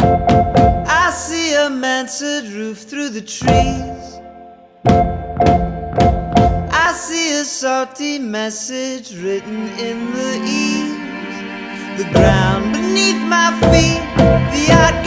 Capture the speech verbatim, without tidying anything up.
I see a mansard roof through the trees. I see a salty message written in the eaves. The ground beneath my feet, the